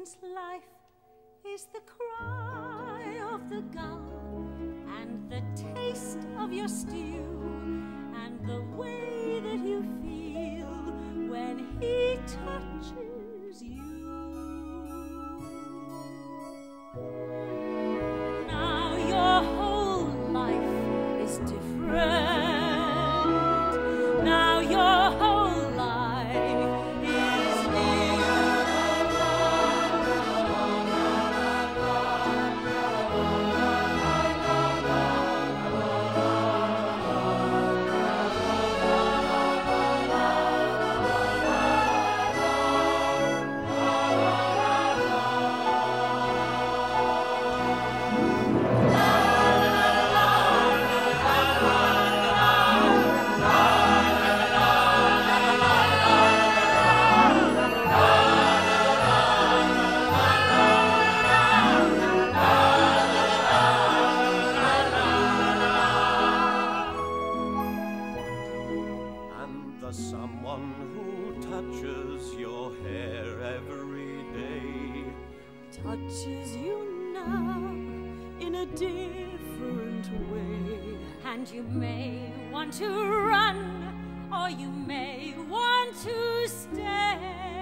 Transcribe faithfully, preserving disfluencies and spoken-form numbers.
one's life is the cry of the gull, and the taste of your stew, and the way that you feel when he touches you. Now your whole life is different. Now your whole life is the someone who touches your hair every day, touches you now in a different way, and you may want to run, or you may want to stay.